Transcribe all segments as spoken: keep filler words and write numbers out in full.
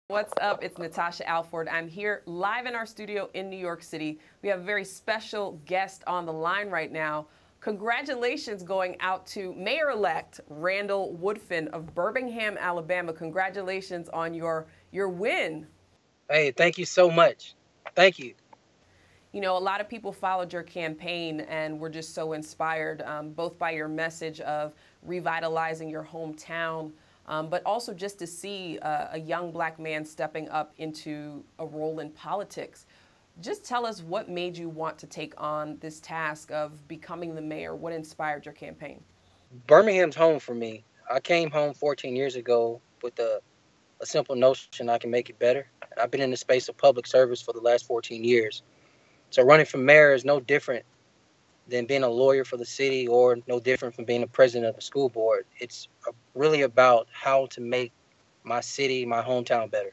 What's up? It's Natasha Alford. I'm here live in our studio in New York City. We have a very special guest on the line right now. Congratulations going out to Mayor-elect Randall Woodfin of Birmingham, Alabama. Congratulations on your, your win. Hey, thank you so much. Thank you. You know, a lot of people followed your campaign and were just so inspired, um, both by your message of revitalizing your hometown, um, but also just to see uh, a young black man stepping up into a role in politics. Just tell us what made you want to take on this task of becoming the mayor. What inspired your campaign? Birmingham's home for me. I came home fourteen years ago with a, a simple notion I can make it better. I've been in the space of public service for the last fourteen years. So running for mayor is no different than being a lawyer for the city or no different from being a president of the school board. It's really about how to make my city, my hometown better.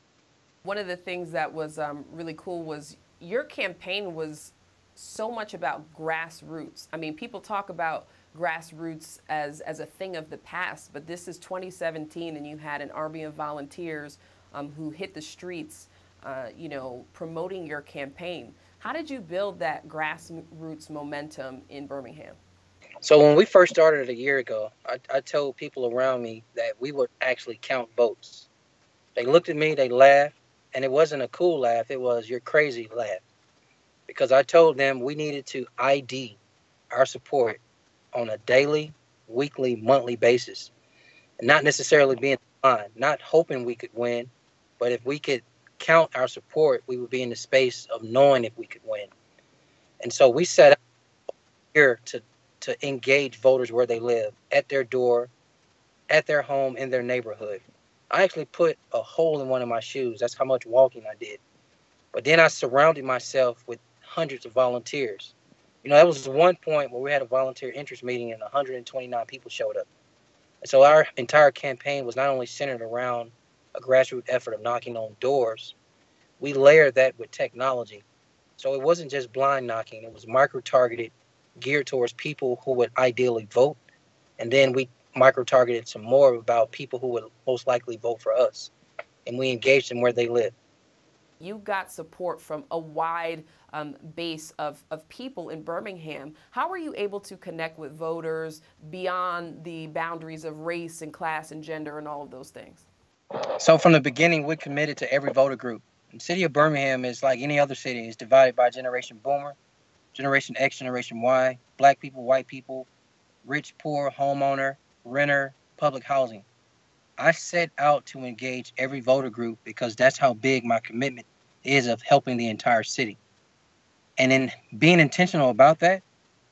One of the things that was um, really cool was your campaign was so much about grassroots. I mean, people talk about grassroots as, as a thing of the past, but this is twenty seventeen and you had an army of volunteers um, who hit the streets, uh, you know, promoting your campaign. How did you build that grassroots momentum in Birmingham? So when we first started a year ago, I, I told people around me that we would actually count votes. They looked at me, they laughed, and it wasn't a cool laugh, it was you're crazy laugh. Because I told them we needed to I D our support on a daily, weekly, monthly basis, and not necessarily being blind, not hoping we could win, but if we could count our support, we would be in the space of knowing if we could win. And so we set out here to to engage voters where they live, at their door, at their home, in their neighborhood. I actually put a hole in one of my shoes. That's how much walking I did. But then I surrounded myself with hundreds of volunteers. You know, that was one point where we had a volunteer interest meeting and one hundred twenty-nine people showed up. And so our entire campaign was not only centered around a grassroots effort of knocking on doors, we layered that with technology. So it wasn't just blind knocking, it was micro targeted, geared towards people who would ideally vote. And then we micro targeted some more about people who would most likely vote for us. And we engaged them where they live. You got support from a wide um, base of, of people in Birmingham. How were you able to connect with voters beyond the boundaries of race and class and gender and all of those things? So from the beginning, we committed to every voter group. The city of Birmingham is like any other city. It's divided by Generation Boomer, Generation X, Generation Y, black people, white people, rich, poor, homeowner, renter, public housing. I set out to engage every voter group because that's how big my commitment is of helping the entire city. And in being intentional about that,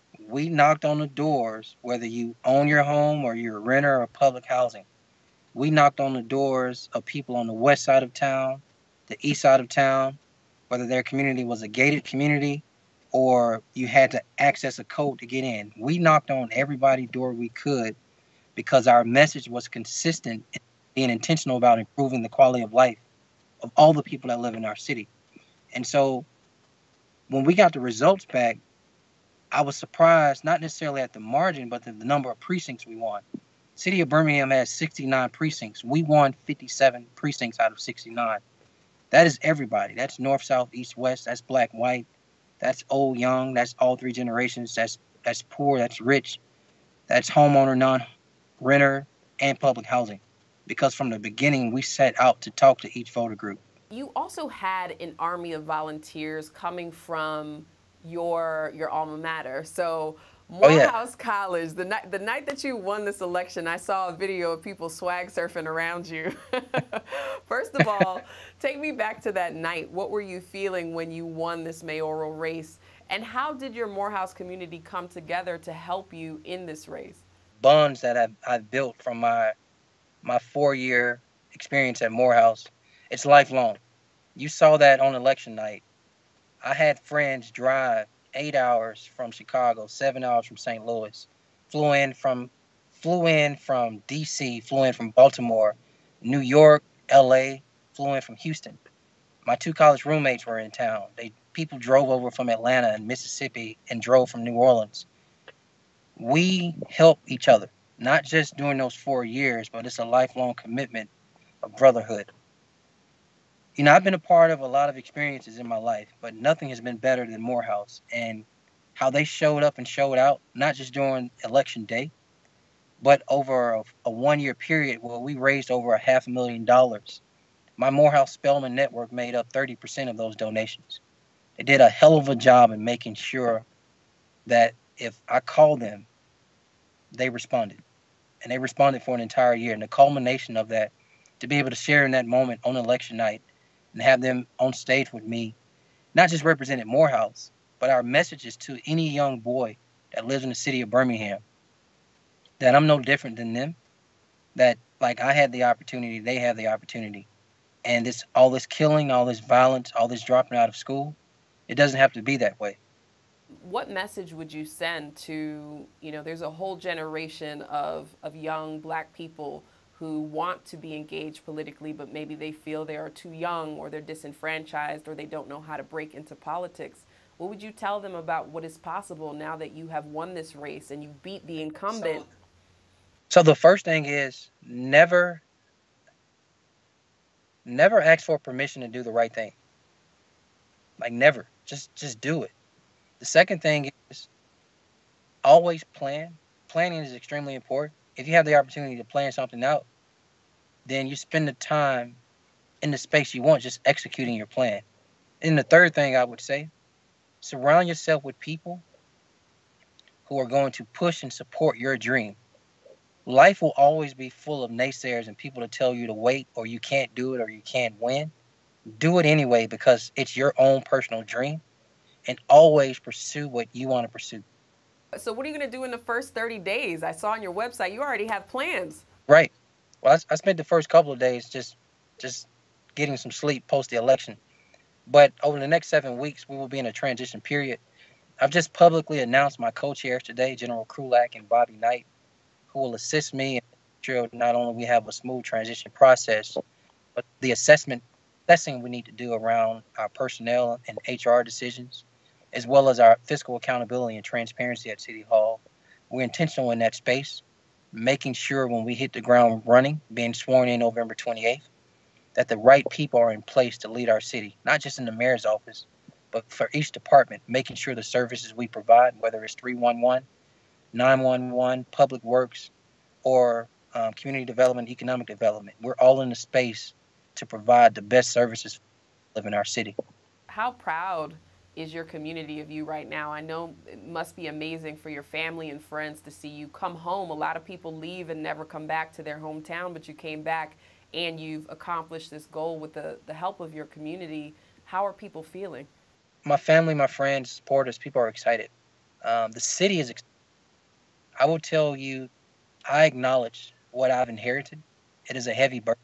we knocked on the doors, whether you own your home or you're a renter or public housing. We knocked on the doors of people on the west side of town, the east side of town, whether their community was a gated community or you had to access a code to get in. We knocked on everybody's door we could because our message was consistent in being intentional about improving the quality of life of all the people that live in our city. And so when we got the results back, I was surprised, not necessarily at the margin, but the, the number of precincts we won. City of Birmingham has sixty-nine precincts. We won fifty-seven precincts out of sixty-nine. That is everybody. That's north, south, east, west. That's black, white. That's old, young. That's all three generations. That's that's poor. That's rich. That's homeowner, non-renter, and public housing. Because from the beginning, we set out to talk to each voter group. You also had an army of volunteers coming from your your alma mater. So Oh yeah. Morehouse College, the night the night that you won this election, I saw a video of people swag surfing around you. First of all, take me back to that night. What were you feeling when you won this mayoral race? And how did your Morehouse community come together to help you in this race? Bonds that I've, I've built from my my four-year experience at Morehouse, it's lifelong. You saw that on election night. I had friends drive eight hours from Chicago, seven hours from Saint Louis, flew in from flew in from D C, flew in from Baltimore, New York, L A, flew in from Houston. My two college roommates were in town. They people drove over from Atlanta and Mississippi and drove from New Orleans. We help each other, not just during those four years, but it's a lifelong commitment of brotherhood. You know, I've been a part of a lot of experiences in my life, but nothing has been better than Morehouse and how they showed up and showed out, not just during election day, but over a, a one year period where we raised over a half a million dollars. My Morehouse Spelman network made up thirty percent of those donations. They did a hell of a job in making sure that if I called them, they responded. And they responded for an entire year. And the culmination of that, to be able to share in that moment on election night and have them on stage with me, not just represented Morehouse, but our messages to any young boy that lives in the city of Birmingham, that I'm no different than them, that like I had the opportunity, they have the opportunity. And this all this killing, all this violence, all this dropping out of school, it doesn't have to be that way. What message would you send to, you know, there's a whole generation of, of young black people who want to be engaged politically, but maybe they feel they are too young or they're disenfranchised or they don't know how to break into politics. What would you tell them about what is possible now that you have won this race and you beat the incumbent? So, so the first thing is never, never ask for permission to do the right thing. Like never, just, just do it. The second thing is always plan. Planning is extremely important. If you have the opportunity to plan something out, then you spend the time in the space you want just executing your plan. And the third thing I would say, surround yourself with people who are going to push and support your dream. Life will always be full of naysayers and people to tell you to wait or you can't do it or you can't win. Do it anyway because it's your own personal dream. And always pursue what you want to pursue. So what are you going to do in the first thirty days? I saw on your website you already have plans. Right. Well, I, I spent the first couple of days just just getting some sleep post the election. But over the next seven weeks, we will be in a transition period. I've just publicly announced my co-chairs today, General Krulak and Bobby Knight, who will assist me in sure not only we have a smooth transition process, but the assessment assessing we need to do around our personnel and H R decisions, as well as our fiscal accountability and transparency at City Hall. We're intentional in that space, making sure when we hit the ground running, being sworn in November twenty-eighth, that the right people are in place to lead our city, not just in the mayor's office, but for each department, making sure the services we provide, whether it's three one one, nine one one, Public Works, or um, community development, economic development, we're all in the space to provide the best services for live in our city. How proud is your community of you right now? I know it must be amazing for your family and friends to see you come home. A lot of people leave and never come back to their hometown, but you came back and you've accomplished this goal with the, the help of your community. How are people feeling? My family, my friends, supporters, people are excited. Um, the city is excited. I will tell you, I acknowledge what I've inherited. It is a heavy burden.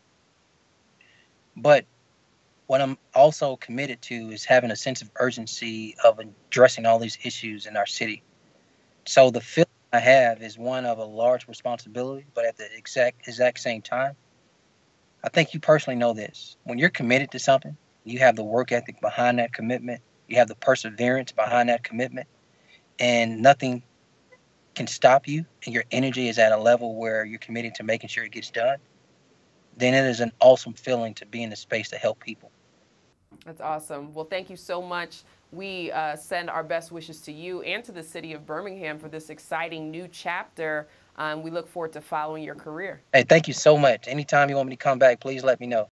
But what I'm also committed to is having a sense of urgency of addressing all these issues in our city. So the feeling I have is one of a large responsibility, but at the exact exact same time, I think you personally know this. When you're committed to something, you have the work ethic behind that commitment, you have the perseverance behind that commitment, and nothing can stop you, and your energy is at a level where you're committed to making sure it gets done, then it is an awesome feeling to be in the space to help people. That's awesome. Well, thank you so much. We uh, send our best wishes to you and to the city of Birmingham for this exciting new chapter. Um, we look forward to following your career. Hey, thank you so much. Anytime you want me to come back, please let me know.